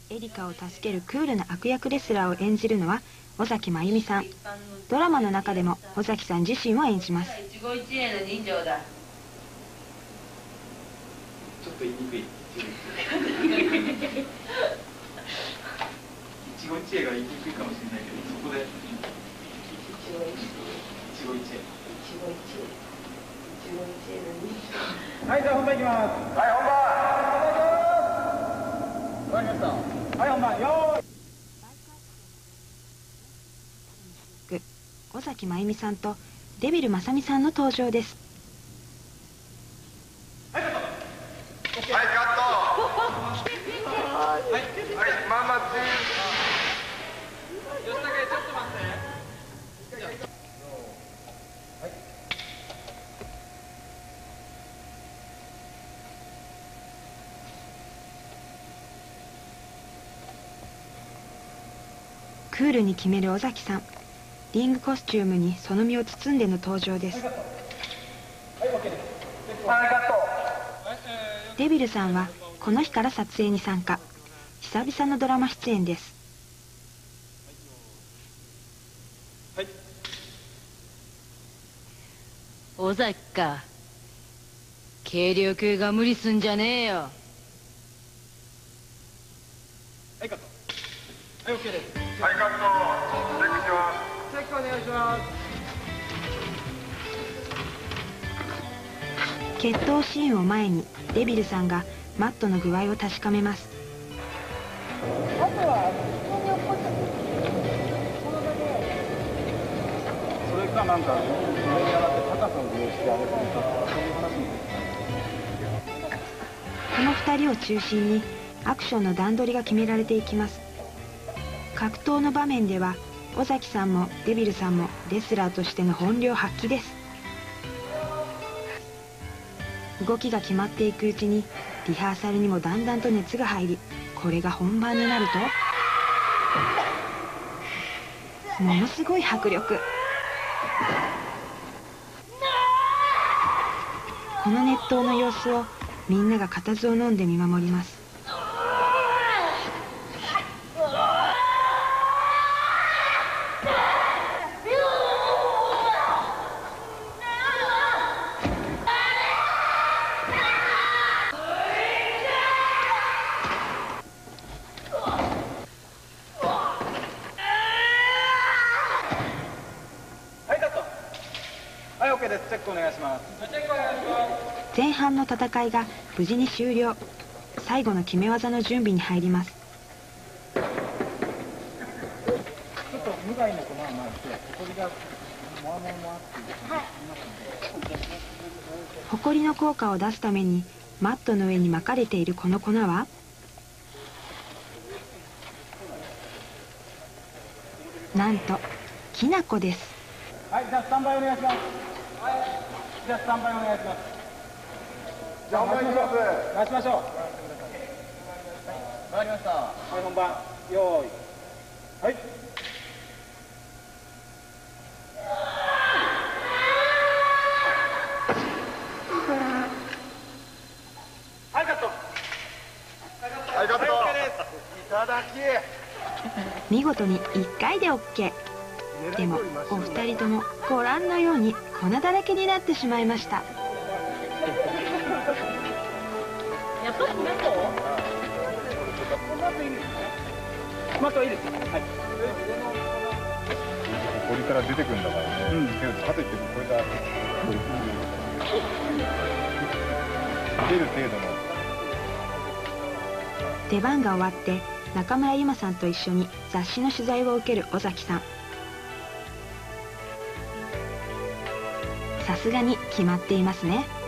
エリカを助けるクールな悪役レスラーを演じるのは尾崎真由美さん。ドラマの中でも尾崎さん自身を演じます。 一期一会の人情だ。 ちょっと言いにくい。一期一会が言いにくいかもしれないけど、そこで一期一会。 はい、じゃあ本番いきます。はい、本番。終わりました。はい、本番。よーい。 尾崎真由美さんとデビル正美さんの登場です。 はい、カット。 はい、カット。はい、ママチー。 吉武、ちょっと待って。 クールに決める尾崎さん。リングコスチュームにその身を包んでの登場です。デビルさんはこの日から撮影に参加。久々のドラマ出演です。 尾崎か。軽量級が無理すんじゃねえよ。 はい、カット。はい、OK です。 はい、カット。チェックします。 チェックお願いします。 決闘シーンを前にデビルさんがマットの具合を確かめます。 あとは人に落っこっちゃってそのだけ。それかなんか上に上がって高さを利用してあげるとかそういう話も。 この2人を中心にアクションの段取りが決められていきます。格闘の場面では尾崎さんもデビルさんもレスラーとしての本領発揮です。動きが決まっていくうちにリハーサルにもだんだんと熱が入り、これが本番になるとものすごい迫力。この熱闘の様子をみんなが固唾を飲んで見守ります。 はい、OK です。チェックお願いします。チェックお願いします。 前半の戦いが無事に終了。最後の決め技の準備に入ります。 ちょっと無害の粉をまいて、ほこりがもわもわもわって言いますので。 ほこりの効果を出すためにマットの上に巻かれているこの粉はなんときな粉です。 はい、じゃあスタンバイお願いします。はい、じゃあスタンバイお願いします。じゃあ本番いきます。回しましょう。わかりました。はい、本番。用意。はい。はい、カット。 はい、カット。 はい、OK です。 いただき。 見事に1回で OK。 でもお二人ともご覧のように粉だらけになってしまいました。 やっぱりマット？ マットいいですね。マットいいです。はい。 ここから出てくるんだからね。かといってこれが出る程度の。 出番が終わって中村ゆまさんと一緒に雑誌の取材を受ける尾崎さん。さすがに決まっていますね。